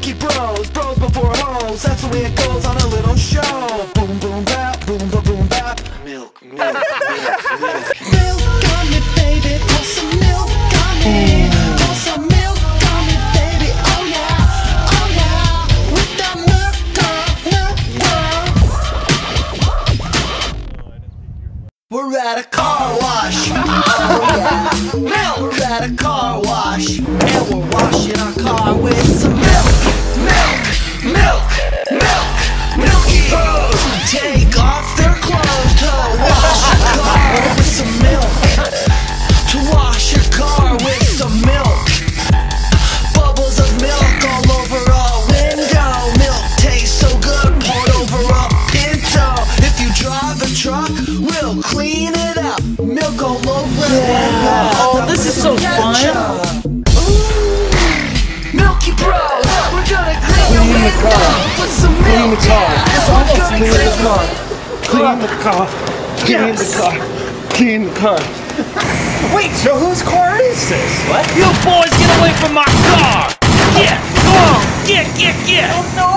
Milky Bros, bros before hoes. That's the way it goes on a little show. Boom, boom, bap, boom, boom, boom, bap. Milk, milk, milk, milk. Milk on me, baby, pour some milk on me. Pour some milk on me, baby, oh yeah, oh yeah. With the milk, milk, we're at a car wash, oh yeah. Milk, we're at a car wash, and we're washing our car with some milk, milk, milk, milk. Milky Bros take off their clothes to wash your car with some milk. To wash your car with some milk. Bubbles of milk all over our window. Milk tastes so good, poured over a Pinto. If you drive a truck, we'll clean it up. Milk all over the window. Oh, this is so fun. Milky Bros, we're gonna clean your window with some milk. Clean the car. Clean the car. Clean the car. Clean the car. Clean the car. Wait, so whose car is this? What? You boys get away from my car! Get! Go on! Get! Oh no!